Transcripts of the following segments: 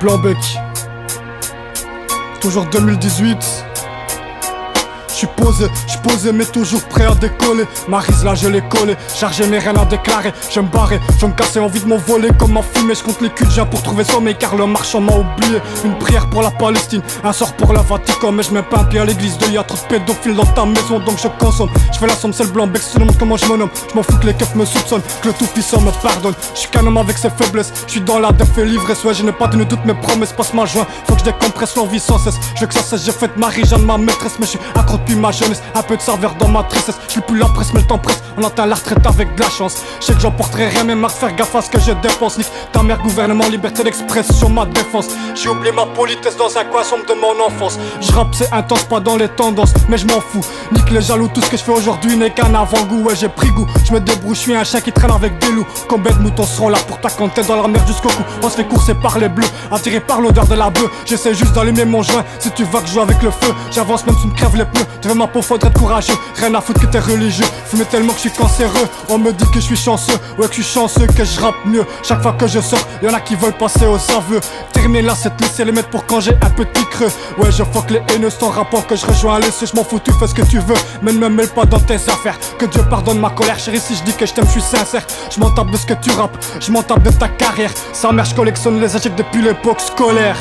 Blanc-bec. Toujours 2018. J'suis posé mais toujours prêt à décoller. Maryse là je l'ai collé, chargé mais rien à déclarer. Je me barrer, je me casser, envie de m'envoler comme ma fumée. J'compte les culs de pour trouver sommeil car le marchand m'a oublié. Une prière pour la Palestine, un sort pour la Vatican. Mais je mets pas un pied à l'église de y'a trop de pédophiles dans ta maison donc je consomme. Je fais la somme, c'est le blanc bec, si tu demandes comment je me nomme. Je m'en fous que les keufs me soupçonnent, que le tout puissant me pardonne. Je suis qu'un homme avec ses faiblesses, je suis dans la def et l'ivresse. Ouais je n'ai pas tenu toutes mes promesses, passe ma joint. Faut que je décompresse l'envie sans cesse. Je veux que ça cesse, j'ai fait Marie-Jeanne ma maîtresse. Mais je suis accro depuis ma jeunesse, un peu de saveur dans ma tristesse. Je plus la presse mais le temps presse, on atteint la retraite avec de la chance. Je sais que j'emporterai rien mais marre de faire gaffe à ce que je dépense. Nique ta mère gouvernement, liberté d'expression, ma défense. J'ai oublié ma politesse dans un coin sombre de mon enfance. Je rappe c'est intense, pas dans les tendances, mais je m'en fous. Nique les jaloux, tout ce que je fais aujourd'hui n'est qu'un avant-goût. Ouais j'ai pris goût, je me débrouille, je suis un chien qui traîne avec des loups. Combien de moutons seront là pour ta quand t'es dans la merde jusqu'au cou. On se fait courser par les bleus, attiré par l'odeur de la bœuf. J'essaie juste d'allumer mon joint, si tu vas que je joue avec le feu. J'avance même si tu me crèves les pneus. Tu veux ma peau, faudrait être courageux. Rien à foutre que t'es religieux. Fumer tellement que je suis cancéreux. On me dit que je suis chanceux, ouais que je suis chanceux, que je rappe mieux. Chaque fois que je sors, y'en a qui veulent passer au saveux. Terminer là cette liste et les mettre pour quand j'ai un petit creux. Ouais je fuck les haineux sans rapport que je rejoins les ceux. Je m'en fous, tu fais ce que tu veux, mais ne me mêle pas dans tes affaires. Que Dieu pardonne ma colère, chérie, si je dis que je t'aime, je suis sincère. Je m'en tape de ce que tu rappes, je m'en tape de ta carrière. Sa mère, je collectionne les échecs depuis l'époque scolaire.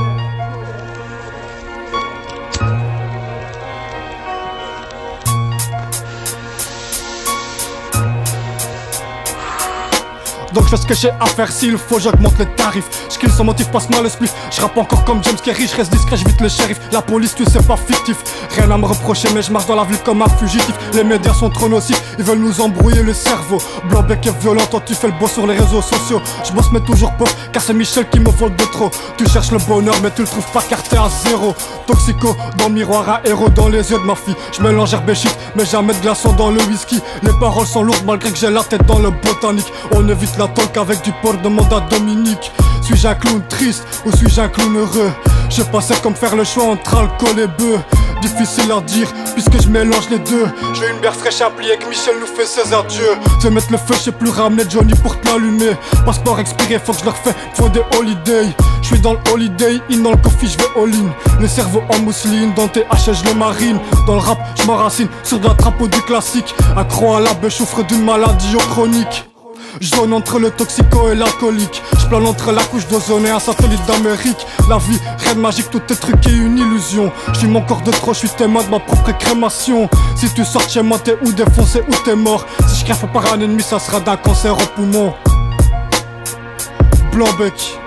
Donc je fais ce que j'ai à faire, s'il faut j'augmente les tarifs. Je kill sans motif, passe mal le spliff. Je rappe encore comme James Kerry, je reste discret, j'évite le shérif. La police tu sais pas fictif, rien à me reprocher mais je marche dans la ville comme un fugitif. Les médias sont trop nocifs, ils veulent nous embrouiller le cerveau. Blanc-bec est violent, toi tu fais le beau sur les réseaux sociaux. Je bosse mais toujours pauvre, car c'est Michel qui me vole de trop. Tu cherches le bonheur mais tu le trouves pas car t'es à zéro. Toxico, dans le miroir un héros dans les yeux de ma fille. Je mélange herbe et shit, mais jamais de glaçons dans le whisky. Les paroles sont lourdes malgré que j'ai la tête dans le botanique. On évite la talk avec du porc, demande à Dominique. Suis-je un clown triste ou suis-je un clown heureux? Je pensais comme faire le choix entre alcool et bœuf. Difficile à dire puisque je mélange les deux. J'ai une bière fraîche à plier que Michel nous fait ses adieux. Tu veux mettre le feu, je sais plus ramener Johnny pour te l'allumer. Passeport expiré, faut que je leur fais, faut des holidays. Je suis dans le holiday, in dans le coffee, je vais all-in. Le cerveau en mousseline, dans tes haches je le marine. Dans le rap, je m'enracine sur de la trapo du classique. Accro à la bœuf, souffre d'une maladie chronique. Je zone entre le toxico et l'alcoolique. Je plane entre la couche d'ozone et un satellite d'Amérique. La vie, rien de magique, tout est truqué, une illusion. Je suis mon corps de trop, je suis témoin de ma propre crémation. Si tu sors chez moi, t'es ou défoncé ou t'es mort. Si je crève par un ennemi, ça sera d'un cancer au poumon. Blanc-bec.